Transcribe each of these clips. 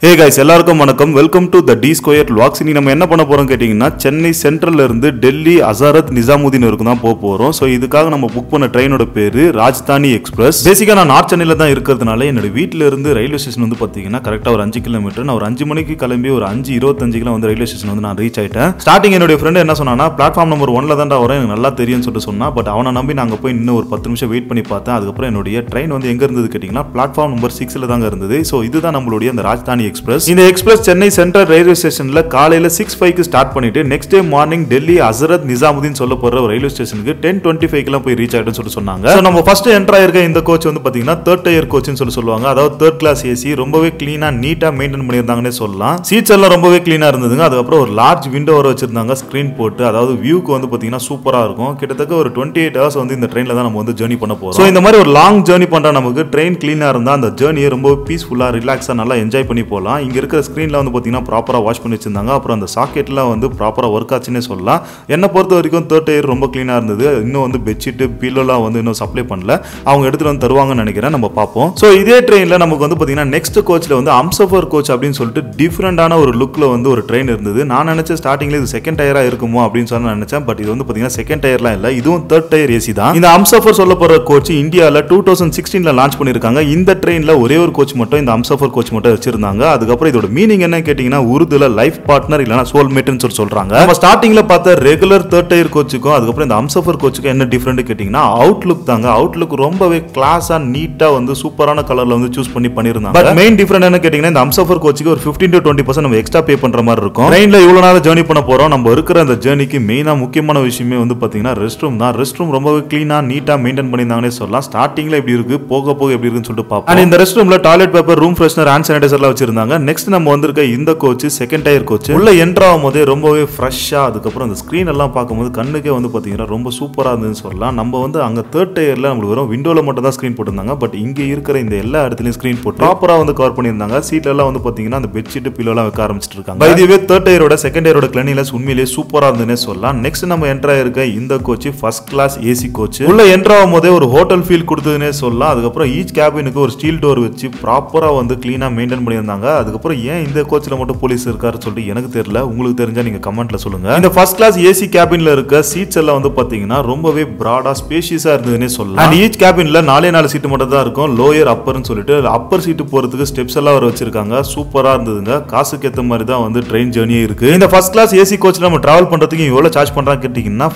Hey guys, எல்லாருக்கும் வணக்கம். Welcome to the D Square Vlogs. இன்னைக்கு நம்ம என்ன பண்ண போறோம் கேட்டிங்கன்னா சென்னை சென்ட்ரல்ல இருந்து டெல்லி ஹசரத் நிசாமுதீன் வரைக்கும் தான் போக போறோம். சோ இதுக்காக நம்ம புக் பண்ண ட்ரெயினோட பேரு ராஜ்தானி எக்ஸ்பிரஸ். பேசிக்கா நான் நார்த் சென்னையில தான் இருக்கிறதுனால என்னோட வீட்ல இருந்து ரயில்வே ஸ்டேஷன் வந்து பாத்தீங்கன்னா கரெக்ட்டா ஒரு 5 கிலோமீட்டர். நான் ஒரு 5 மணிக்கு கிளம்பி ஒரு 5:25க்கு வந்து ரயில்வே ஸ்டேஷன் வந்து நான் ரீச் ஆயிட்டேன். ஸ்டார்டிங் என்னோட ஃப்ரெண்ட் என்ன சொன்னானா பிளாட்ஃபார்ம் நம்பர் 1ல தான்டா வரேன், எனக்கு நல்லா தெரியும்னு சொல்லிட்டு சொன்னா. பட் அவனை நம்பி நாங்க போய் இன்னும் ஒரு 10 நிமிஷம் வெயிட் பண்ணி பார்த்தேன். அதுக்கப்புறம் என்னோட ட்ரெயின் வந்து எங்க இருந்தது கேட்டிங்கன்னா பிளாட்ஃபார்ம் நம்பர் 6ல தாங்க இருந்தது. சோ இதுதான் நம்மளுடைய அந்த ராஜ்தானி எக்ஸ்பிரஸ். இந்த எக்ஸ்பிரஸ் சென்னை சென்ட்ரல் ரயில்வே ஸ்டேஷன்ல காலையில 6:05க்கு ஸ்டார்ட் பண்ணிட்டு next day morning Delhi Hazrat Nizamuddin சொல்ல போற ரயில்வே ஸ்டேஷனுக்கு 10:25க்கு போய் ரீச் ஆயிடும்னு சொல்லி சொன்னாங்க. சோ நம்ம ஃபர்ஸ்ட் என்டர் ஆயிருக்க இந்த கோச் வந்து பாத்தீங்கன்னா தேர்ட் டயர் கோச்னு சொல்லி சொல்லுவாங்க. அதாவது தேர்ட் கிளாஸ் ஏசி, ரொம்பவே கிளீனா நீட்டா மெயின்டைன் பண்ணியிருந்தாங்கன்னே சொல்லலாம். சீட்ஸ் எல்லாம் ரொம்பவே கிளீனா இருந்ததுங்க. அதுக்கப்புறம் ஒரு லார்ஜ் விண்டோ வர வச்சிருந்தாங்க ஸ்கிரீன் போட்டு. அதாவது வியூக்கு வந்து பாத்தீங்கன்னா சூப்பரா இருக்கும். கிட்டத்தட்ட ஒரு 28 ஹவர்ஸ் வந்து இந்த ட்ரெயின்ல தான் நம்ம வந்து ஜர்னி பண்ண போறோம். சோ இந்த மாதிரி ஒரு லாங் ஜர்னி பண்ற நமக்கு ட்ரெயின் கிளீனா இருந்தா அந்த ஜர்னியை ரொம்ப பீஸ்ஃபுல்லா ரிலாக்ஸா நல்லா என்ஜாய் பண்ணி போகலாம். இங்க இருக்கிற ஸ்கிரீன்ல வந்து பாத்தீங்கன்னா ப்ராப்பரா வாஷ் பண்ணி வச்சிருந்தாங்க. அப்புறம் அந்த சாக்கெட்லாம் வந்து ப்ராப்பரா ஒர்க் ஆச்சுன்னே சொல்லலாம். என்ன பொறுத்த வரைக்கும் தேர்ட் டயர் ரொம்ப கிளீனா இருந்தது. இன்னும் வந்து பெட்ஷீட் பில்லோலாம் வந்து இன்னும் சப்ளை பண்ணல. அவங்க எடுத்துட்டு வந்து தருவாங்கன்னு நினைக்கிறேன். நம்ம பார்ப்போம். சோ இதே ட்ரெயின்ல நமக்கு வந்து பாத்தீங்கன்னா நெக்ஸ்ட் கோச்ல வந்து அம்சஃபர் கோச் அப்படின்னு சொல்லிட்டு டிஃபரெண்டான ஒரு லுக்ல வந்து ஒரு ட்ரெயின் இருந்தது. நான் நினைச்சேன் ஸ்டார்டிங்ல இது செகண்ட் டயரா இருக்குமோ அப்படின்னு சொல்லி நினைச்சேன். பட் இது வந்து பாத்தீங்கன்னா செகண்ட் டயர்லாம் இல்ல, இதுவும் தேர்ட் டயர் ஏசி தான். இந்த அம்சஃபர் சொல்ல போற கோச் இந்தியால 2016ல லான்ச் பண்ணிருக்காங்க. இந்த ட்ரெயின்ல ஒரே ஒரு கோச் மட்டும், இந்த அம்சஃபர் கோச் மட்டும் வச்சிருந்தாங்க. அதுக்கப்புறம் இதோட மீனிங் என்ன கேட்டீங்கன்னா உருதுல லைஃப் பார்ட்னர் இல்லனா சோல்மேட்னு சொல்லி சொல்றாங்க. நம்ம ஸ்டார்டிங்ல பார்த்த ரெகுலர் தேர்ட் டயர் கோச்சுக்கும் அதுக்கப்புறம் இந்த அம்சஃபர் கோச்சுக்கும் என்ன டிஃபரெண்ட் கேட்டீங்கன்னா அவுட்லுக் தாங்க. அவுட்லுக் ரொம்பவே கிளாஸா நீட்டா வந்து சூப்பரான கலர்ல வந்து சூஸ் பண்ணிருந்தாங்க. பட் மெயின் டிஃபரெண்ட் என்ன கேட்டீங்கன்னா இந்த அம்சஃபர் கோச்சுக்கு ஒரு 15 to 20% நம்ம எக்ஸ்ட்ரா பே பண்ற மாதிரி இருக்கும். ட்ரெயின்ல இவ்வளவு நேரம் ஜர்னி பண்ண போறோம். நம்ம இருக்கிற அந்த ஜர்னிக்கு மெயினா முக்கியமான விஷயமே வந்து பாத்தீங்கன்னா ரெஸ்ட் ரூம் தான். ரெஸ்ட் ரூம் ரொம்பவே கிளீனா நீட்டா மெயின்டைன் பண்ணிருந்தாங்கன்னே சொல்லலாம். ஸ்டார்டிங்ல எப்படி இருக்கு, போக போக எப்படி இருக்குன்னு சொல்லிட்டு பார்ப்போம். இந்த ரெஸ்ட் ரூம்ல toilet paper, room freshener, hand சானிடைசர்லாம் வச்சிருந்தாங்க. நெக்ஸ்ட் நம்ம வந்திருக்க இந்த கோச் செகண்ட் டயர் கோச். உள்ள என்டர் ஆகும்போதே ரொம்பவே ஃப்ரெஷ்ஷா, அதுக்கப்புறம் அந்த ஸ்கிரீன் எல்லாம் பார்க்கும்போது கண்ணுக்கே வந்து பாத்தீங்கன்னா ரொம்ப சூப்பரா இருந்ததுன்னு சொல்லலாம். நம்ம வந்து அங்க தேர்ட் டயர்ல நம்மளுக்கு வெறும் விண்டோல மட்டும் தான் ஸ்கிரீன் போட்டிருந்தாங்க. பட் இங்க இருக்கிற இந்த எல்லா இடத்துலயும் ஸ்கிரீன் போட்டு ப்ராப்பரா வந்து கவர் பண்ணியிருந்தாங்க. சீட்ல எல்லாம் வந்து பாத்தீங்கன்னா அந்த பெட்ஷீட் பில்லோலாம் வைக்க ஆரம்பிச்சிட்டு இருக்காங்க. பை தி வே தேர்ட் டயரோட செகண்ட் டயரோட கிளீனினஸ் உண்மையிலேயே சூப்பரா இருந்ததுன்னு சொல்லலாம். நெக்ஸ்ட் நம்ம என்டர் ஆயிருக்க இந்த coach first class AC coach. உள்ள என்டர் ஆகும்போதே ஒரு ஹோட்டல் ஃபீல் கொடுத்ததுன்னே சொல்லலாம். அதுக்கப்புறம் ஈச் கேபினுக்கு ஒரு ஸ்டீல் டோர் வச்சு ப்ராப்பரா வந்து கிளீனா மெயின்டைன் பண்ணியிருந்தாங்க. அதுக்கப்புறம் ஏன் இந்த கோச்ல மட்டும் போலீஸ் இருக்காரு சொல்லிட்டு எனக்கு தெரியல. உங்களுக்கு தெரிஞ்சா நீங்க கமெண்ட்ல சொல்லுங்க. இந்த ஃபர்ஸ்ட் கிளாஸ் ஏசி கேபின்ல இருக்க சீட்ஸ் எல்லாம் வந்து பாத்தீங்கன்னா ரொம்பவே பிராடா ஸ்பேஷியஸா இருந்ததுன்னே சொல்லலாம். அண்ட் ஈச் கேபின்ல 4 சீட் மட்டும் தான் இருக்கும். லோயர் அப்பர்னு சொல்லிட்டு அப்பர் சீட்டு போறதுக்கு ஸ்டெப்ஸ் எல்லாம் வர வச்சிருக்காங்க. சூப்பரா இருந்ததுங்க. காசுக்கு ஏத்த மாதிரி தான் வந்து ட்ரெயின் ஜர்னியே இருக்கு. இந்த ஃபர்ஸ்ட் கிளாஸ் ஏசி கோச்ல நம்ம டிராவல் பண்றதுக்கு எவ்வளவு சார்ஜ் பண்றாங்க கேட்டீங்கன்னா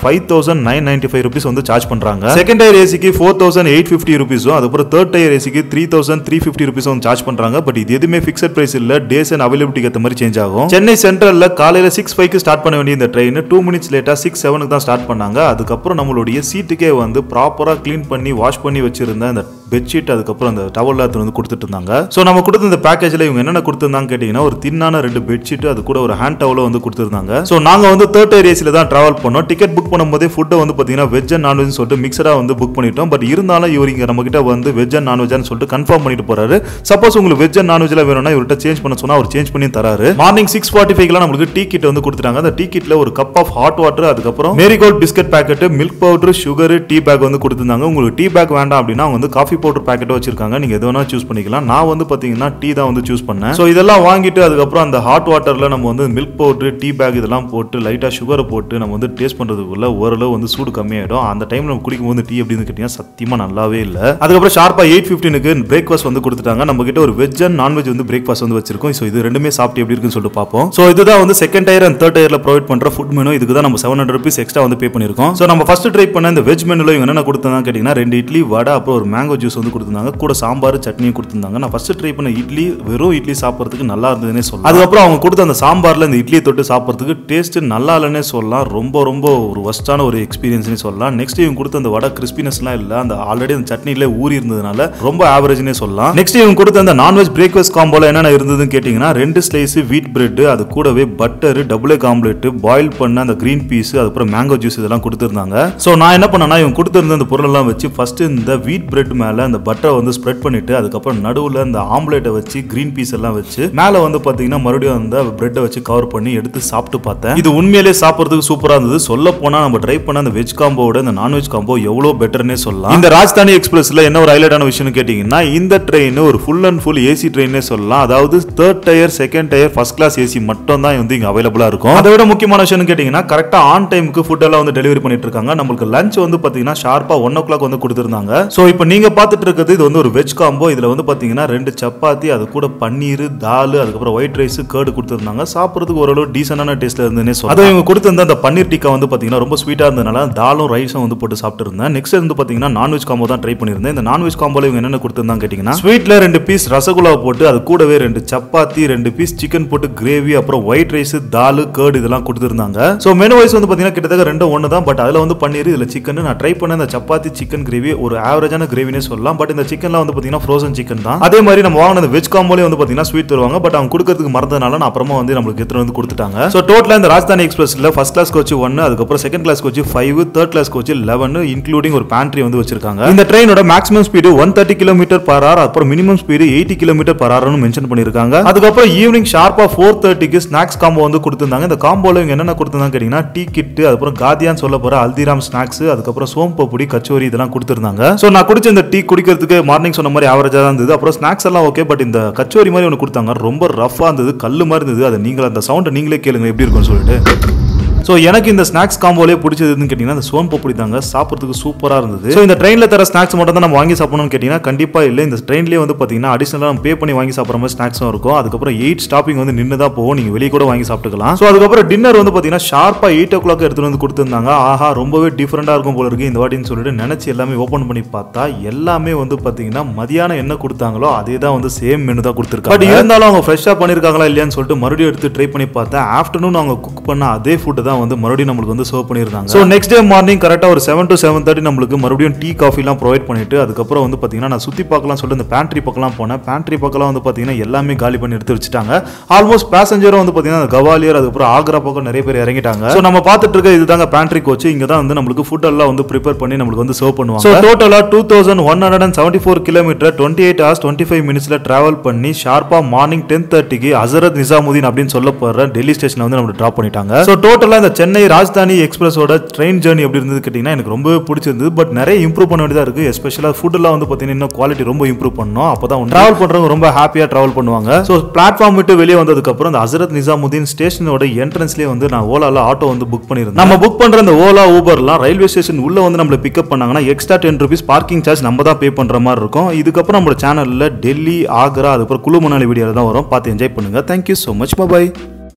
5995 rupees வந்து சார்ஜ் பண்றாங்க. செகண்ட் டயர் ஏசிக்கு 4850 rupees, அதுக்கப்புறம் தேர்ட் டயர் ஏசிக்கு 3350 rupees வந்து சார்ஜ் பண்றாங்க. பட் இது எதுவுமே ஃபிக்ஸட் பிரைஸ் இல்ல, டேஸ் அண்ட் அவைலபிலிட்டிக்கு ஏத்த மாதிரி சேஞ்ச் ஆகும். சென்னை சென்ட்ரல்ல காலையில 6:05க்கு ஸ்டார்ட் பண்ண வேண்டிய இந்த ட்ரெயின் 2 minutes லேட்டா 6:07க்கு தான் ஸ்டார்ட் பண்ணாங்க. அதுக்கப்புறம் நம்மளுடைய சீட்டுக்கே வந்து ப்ராப்பரா கிளீன் பண்ணி வாஷ் பண்ணி வச்சிருந்த அந்த பெட்ஷீட், அதுக்கப்புறம் அந்த டவல் வந்து கொடுத்துட்டு இருந்தாங்க. சோ நம்ம கொடுத்த இந்த பேக்கேஜ்ல இவங்க என்னென்ன கொடுத்திருந்தாங்க கேட்டீங்கன்னா ஒரு தின்னான 2 பெட்ஷீட், அது கூட ஒரு ஹேண்ட் டவல் வந்து கொடுத்திருந்தாங்க. சோ நாங்க வந்து தேர்ட் டயர் ஏசில தான் டிராவல் பண்ணோம். டிக்கெட் புக் பண்ணும்போதே ஃபுட் வந்து பாத்தீங்கன்னா வெஜ் அண்ட் நான்வெஜ் சொல்லிட்டு மிக்சடா வந்து புக் பண்ணிட்டோம். பட் இருந்தாலும் இவர் இங்க நம்ம கிட்ட வந்து வெஜ் அண்ட் நான்வெஜ்னு சொல்லிட்டு கன்ஃபார்ம் பண்ணிட்டு போறாரு. சப்போஸ் உங்களுக்கு வெஜ் அண்ட் நான்வெஜ்ல வேணும்னா இவர்கிட்ட சேஞ்ச் பண்ண சொன்னா அவர் சேஞ்ச் பண்ணி தராரு. மார்னிங் 6:45க்கு நமக்கு டீ கிட் வந்து கொடுத்துட்டாங்க. அந்த டீ கிட்ல ஒரு கப் ஆஃப் ஹாட் வாட்டர், அதுக்கப்புறம் Marigold biscuit packet, milk powder, sugar, tea bag வந்து கொடுத்திருந்தாங்க. உங்களுக்கு டீ பேக் வேண்டாம் அப்படின்னா அவங்க வந்து காஃபி பவுடர் பாக்கெட் வச்சிருக்காங்க. நீங்க எது வேணா சூஸ் பண்ணிக்கலாம். நான் வந்து பாத்தீங்கன்னா டீ தான் வந்து சூஸ் பண்ணேன். சோ இதெல்லாம் வாங்கிட்டு அதுக்கப்புறம் அந்த ஹாட் வாட்டர்ல நம்ம வந்து மில்க் பவுடர், டீ பேக் இதெல்லாம் போட்டு லைட்டா சுகரை போட்டு நம்ம வந்து டேஸ்ட் பண்றதுக்குள்ள ஓரளவு வந்து சூடு கம்மியாயிடும். அந்த டைம்ல நம்ம குடிக்கும்போது டீ அப்படின்னு கேட்டீங்கன்னா சத்தியமா நல்லாவே இல்ல. அதுக்கப்புறம் ஷார்ப்பா 8:15க்கு பிரேக்ஃபாஸ்ட் வந்து கொடுத்துட்டாங்க. நம்ம கிட்ட ஒரு வெஜ் அண்ட் நான்வெஜ் வந்து பிரேக்ஃபாஸ்ட் வந்து வச்சிருக்கோம். சோ இது ரெண்டுமே சாப்பிட்டு எப்படி இருக்குன்னு சொல்லிட்டு பார்ப்போம். சோ இதுதான் வந்து செகண்ட் டயர் அண்ட் தேர்ட் டயர்ல ப்ரொவைட் பண்ற ஃபுட் மெனு. இதுக்கு தான் நம்ம 700 rupees எக்ஸ்ட்ரா வந்து பே பண்ணிருக்கோம். சோ நம்ம ஃபர்ஸ்ட் ட்ரை பண்ண இந்த வெஜ் மெனுல இவங்க என்ன கொடுத்தாங்க கேட்டீங்கன்னா 2 இட்லி, வடை, அப்புறம் ஒரு மேங்கோ ஜூஸ் வந்து கொடுத்திருந்தாங்க. கூட சாம்பார், சட்னி கொடுத்திருந்தாங்க. நான் ஃபர்ஸ்ட் ட்ரை பண்ண இட்லி வெறும் இட்லி சாப்பிடுறதுக்கு நல்லா இருந்ததுன்னே சொல்லலாம். அதுக்கப்புறம் அவங்க கொடுத்த அந்த சாம்பார்ல இந்த இட்லியை தொட்டு சாப்பிடுறதுக்கு டேஸ்ட் நல்லா இல்லைன்னே சொல்லலாம். ரொம்ப ரொம்ப ஒரு வஸ்டான ஒரு எக்ஸ்பீரியன்ஸ்னே சொல்லலாம். நெக்ஸ்ட் இவங்க கொடுத்த அந்த வடை கிறிஸ்பினஸ்லாம் இல்ல, அந்த ஆல்ரெடி அந்த சட்னில ஊறி இருந்ததுனால ரொம்ப ஆவரேஜ்னே சொல்லலாம். நெக்ஸ்ட் இவங்க கொடுத்த அந்த நான்வெஜ் பிரேக்ஃபாஸ்ட் காம்போல என்னென்ன இருந்ததுன்னு கேட்டீங்கன்னா 2 ஸ்லைஸ் வீட் பிரெட், அது கூடவே butter, double egg omelette, boil பண்ண அந்த கிரீன் பீஸ், அதுக்கப்புறம் மேங்கோ ஜூஸ் இதெல்லாம் கொடுத்திருந்தாங்க. சோ நான் என்ன பண்ணேன்னா இவங்க கொடுத்திருந்த அந்த பொருள் எல்லாம் வச்சு ஃபர்ஸ்ட் இந்த வீட் பிரெட் மேல மேல அந்த பட்டரை வந்து ஸ்ப்ரெட் பண்ணிட்டு அதுக்கப்புறம் நடுவுல அந்த ஆம்லெட்டை வச்சு கிரீன் பீஸ் எல்லாம் வச்சு மேல வந்து பாத்தீங்கன்னா மறுபடியும் அந்த பிரெட்டை வச்சு கவர் பண்ணி எடுத்து சாப்பிட்டு பார்த்தேன். இது உண்மையிலேயே சாப்பிடுறதுக்கு சூப்பரா இருந்தது. சொல்ல போனா நம்ம ட்ரை பண்ண அந்த வெஜ் காம்போட இந்த நான்வெஜ் காம்போ எவ்வளவு பெட்டர்னே சொல்லலாம். இந்த ராஜ்தானி எக்ஸ்பிரஸ்ல என்ன ஒரு ஹைலைட்டான விஷயம் கேட்டீங்கன்னா இந்த ட்ரெயின் ஒரு ஃபுல் அண்ட் ஃபுல் ஏசி ட்ரெயினே சொல்லலாம். அதாவது 3rd tier 2nd tier first class AC மட்டும் தான் வந்து இங்க அவைலபிளா இருக்கும். அதை விட முக்கியமான விஷயம் கேட்டீங்கன்னா கரெக்டா ஆன் டைமுக்கு ஃபுட் எல்லாம் வந்து டெலிவரி பண்ணிட்டு இருக்காங்க. நம்மளுக்கு லஞ்ச் வந்து பாத்தீங்கன்னா ஷார்ப்பா 1 o'clock வந்து கொடுத்திருந்தாங்க. சோ இப்போ நீங்க பாத்துட்டு இருக்கிறது இது வந்து ஒரு வெஜ் காம்போ. இதுல வந்து பாத்தீங்கன்னா 2 சப்பாத்தி, அது கூட பன்னீர், தால், அதுக்கப்புறம் ஒயிட் ரைஸ், கர்டு கொடுத்திருந்தாங்க. சாப்பிடுறதுக்கு ஓரளவு டீசென்டான டேஸ்ட்ல இருந்துனே சொல்லலாம். அது இவங்க கொடுத்திருந்த அந்த பன்னீர் டிக்கா வந்து பாத்தீங்கன்னா ரொம்ப ஸ்வீட்டா இருந்தனால தாலும் ரைஸும் வந்து போட்டு சாப்பிட்டு இருந்தேன். நெக்ஸ்ட் வந்து பாத்தீங்கன்னா நான்வெஜ் காம்போ தான் ட்ரை பண்ணிருந்தேன். இந்த நான்வெஜ் காம்போல இவங்க என்னென்ன கொடுத்திருந்தாங்க கேட்டீங்கன்னா ஸ்வீட்ல 2 பீஸ் ரசகுல்லா போட்டு அது கூடவே 2 சப்பாத்தி, 2 பீஸ் சிக்கன் போட்டு கிரேவி, அப்புறம் ஒயிட் ரைஸ், தால், கர்டு இதெல்லாம் கொடுத்திருந்தாங்க. சோ மெனு வைஸ் வந்து பாத்தீங்கன்னா கிட்டத்தட்ட 2 ஒன்னு தான். பட் அதுல வந்து பன்னீர், இதுல சிக்கன். நான் ட்ரை பண்ண இந்த சப்பாத்தி சிக்கன் கிரேவி ஒரு ஆவரேஜான கிரேவினே சொல்லலாம். பட் இந்த சிக்கன்லாம் வந்து பாத்தீங்கன்னா ஃப்ரோசன் சிக்கன் தான். அதே மாதிரி நம்ம வாங்கின அந்த வெஜ் காம்போலயே வந்து பாத்தீங்கன்னா ஸ்வீட் தருவாங்க. பட் அவங்க கொடுக்கிறதுக்கு மறந்தனால நான் அப்புறமா வந்து நமக்கு எத்தனை வந்து கொடுத்துட்டாங்க. சோ டோட்டலா இந்த ராஜ்தானி எக்ஸ்பிரஸ்ல ஃபர்ஸ்ட் கிளாஸ் கோச் 1, அதுக்கப்புறம் second class coach 5, third class coach 11, including ஒரு பேண்ட்ரி வந்து வச்சிருக்காங்க. இந்த ட்ரெயினோட மேக்ஸிமம் ஸ்பீடு 130 km/h, அப்புறம் மினிமம் ஸ்பீடு 80 km/h மென்ஷன் பண்ணிருக்காங்க. அதுக்கப்புறம் ஈவினிங் ஷார்ப்பா 4:30க்கு ஸ்நாக்ஸ் காம்போ வந்து கொடுத்திருந்தாங்க. இந்த காம்போல இவங்க என்னென்ன கொடுத்திருந்தாங்க கேட்டீங்கன்னா டீ கிட், அதுக்கப்புறம் காதியான்னு சொல்ல போற ஹல்திராம் ஸ்நாக்ஸ், அதுக்கப்புறம் சோம்பப்பொடி, கச்சோரி இதெல்லாம் கொடுத்திருந்தாங்க. சோ நான் குடிச்ச இந்த டீ குடிக்கிறதுக்கு மார்னிங் சொன்ன மாதிரி ஆவரேஜா தான் இருந்தது. அப்புறம் ஸ்நாக்ஸ் எல்லாம் ஓகே. பட் இந்த கச்சோரி மாதிரி ஒன்று கொடுத்தாங்க, ரொம்ப ரஃபா இருந்தது, கல்லு மாதிரி இருந்தது. அதை நீங்க அந்த சவுண்டை நீங்களே கேளுங்க எப்படி இருக்கும்னு சொல்லிட்டு. ஸோ எனக்கு இந்த ஸ்நாக்ஸ் காம்போலே பிடிச்சதுன்னு கேட்டிங்கன்னா அந்த சோம்பப்பொடி தாங்க. சாப்பிட்றதுக்கு சூப்பராக இருந்தது. ஸோ இந்த ட்ரெயினில் தர ஸ்நாக்ஸ் மட்டும் தான் நம்ம வாங்கி சாப்பிடணும்னு கேட்டிங்கன்னா கண்டிப்பாக இல்லை. இந்த ட்ரெயின்லேயே வந்து பார்த்தீங்கன்னா அடிஷனலாக நம்ம பே பண்ணி வாங்கி சாப்பிட்ற மாதிரி ஸ்நாக்ஸும் இருக்கும். அதுக்கப்புறம் 8 ஸ்டாப்பிங் வந்து நின்று தான் போகும். நீங்கள் வெளியே கூட வாங்கி சாப்பிட்டுக்கலாம். ஸோ அதுக்கப்புறம் டின்னர் வந்து பார்த்தீங்கன்னா ஷார்ப்பாக 8 o'clock எடுத்துகிட்டு வந்து கொடுத்துருந்தாங்க. ஆஹா, ரொம்பவே டிஃப்ரெண்டாக இருக்கும் போல இருக்கு இந்த வாட்டின்னு சொல்லிட்டு நினச்சி எல்லாமே ஓப்பன் பண்ணி பார்த்தா எல்லாமே வந்து பார்த்தீங்கன்னா மதியானம் என்ன கொடுத்தாங்களோ அதே தான் வந்து சேம் மெனு தான் கொடுத்துருக்காங்க. பட் இருந்தாலும் அவங்க ஃப்ரெஷ்ஷாக பண்ணியிருக்காங்களா இல்லையான்னு சொல்லிட்டு மறுபடியும் எடுத்து ட்ரை பண்ணி பார்த்தேன். ஆஃப்டர்நூன் அவங்க குக் பண்ண அதே ஃபுட்டு தான் வந்து மறுபடியும் நம்மளுக்கு வந்து சர்வ் பண்ணிருந்தாங்க. சோ நெக்ஸ்ட் டே மார்னிங் கரெக்ட்டா ஒரு 7 to 7:30 நம்மளுக்கு மறுபடியும் டீ காஃபி எல்லாம் ப்ரொவைட் பண்ணிட்டு அதுக்கப்புறம் வந்து பாத்தீங்கன்னா நான் சுத்தி பார்க்கலாம் சொல்லிட்டு அந்த பேண்ட்ரி பக்கம்லாம் போனேன். பேண்ட்ரி பக்கம்லாம் வந்து பாத்தீங்கன்னா எல்லாமே காலி பண்ணி எடுத்து வச்சிட்டாங்க. ஆல்மோஸ்ட் பேசஞ்சரும் வந்து பாத்தீங்கன்னா கவாலியர், அதுக்கப்புறம் ஆக்ரா பக்கம் நிறைய பேர் இறங்கிட்டாங்க. சோ நம்ம பார்த்துட்டு இருக்க இதுதாங்க பேண்ட்ரி கோச். இங்க தான் வந்து நம்மளுக்கு ஃபுட் எல்லாம் வந்து ப்ரிப்பேர் பண்ணி நம்மளுக்கு வந்து சர்வ் பண்ணுவாங்க. சோ டோட்டலா 2174 km 28 hours 25 minutesல டிராவல் பண்ணி ஷார்ப்பா மார்னிங் 10:30க்கு ஹசரத் நிசாமுதீன் அப்படின்னு சொல்ல போற டெல்லி ஸ்டேஷன்ல வந்து நம்ம டிராப் பண்ணிட்டாங்க. சோ டோட்டலா இந்த சென்னை ராஜ்தானி எக்ஸ்பிரஸோட ட்ரெயின் ஜர்னி எப்படி இருந்தது கேட்டீங்கன்னா எனக்கு ரொம்ப பிடிச்சிருந்தது. பட் நிறைய இம்ப்ரூவ் பண்ண வேண்டியதா இருக்கு. எஸ்பெஷலா ஃபுட் எல்லாம் வந்து பாத்தீங்கன்னா இன்னும் குவாலிட்டி ரொம்ப இம்ப்ரூவ் பண்ணணும். அப்பதான் டிராவல் பண்றவங்க ரொம்ப ஹாப்பியா டிராவல் பண்ணுவாங்க. சோ பிளாட்ஃபார்ம் விட்டு வெளியே வந்ததுக்கு அப்புறம் இந்த ஹசரத் நிசாமுதீன் ஸ்டேஷனோட என்ட்ரன்ஸ்லயே வந்து நான் ஓலால ஆட்டோ வந்து புக் பண்ணிருந்தேன். நம்ம புக் பண்ற இந்த ஓலா ஊபர்லாம் ரயில்வே ஸ்டேஷன் உள்ள வந்து நம்மள பிக்கப் பண்ணாங்கன்னா எக்ஸ்ட்ரா 10 rupees பார்க்கிங் சார்ஜ் நம்ம தான் பே பண்ற மாதிரி இருக்கும். இதுக்கப்புறம் நம்ம சேனல்ல டெல்லி, ஆக்ரா, அதுக்கப்புறம் குலு மணாலி வீடியோ தான் வரும். பார்த்து என்ஜாய் பண்ணுங்க. Thank you so much. Bye bye.